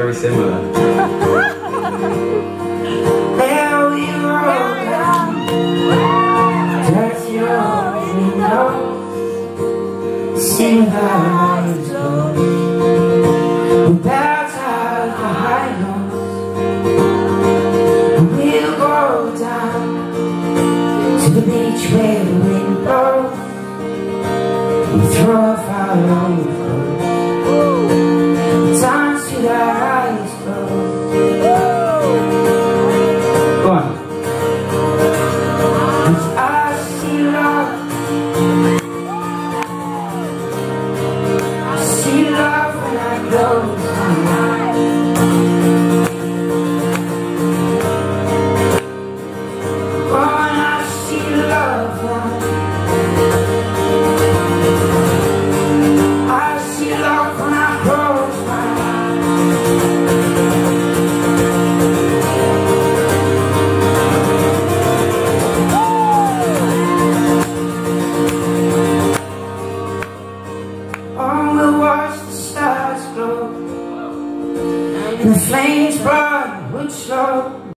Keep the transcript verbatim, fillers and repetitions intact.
very similar. There we roll down, touch your windows, sing the lights low, we bounce out the high notes, and we'll go down to the beach where the wind blows, we throw off our long clothes, dance to the eyes closed. Go on. I see love, I see love when I close my eyes. Oh, and I see love now. I see love when I close my eyes. Oh, we'll watch the stars glow in the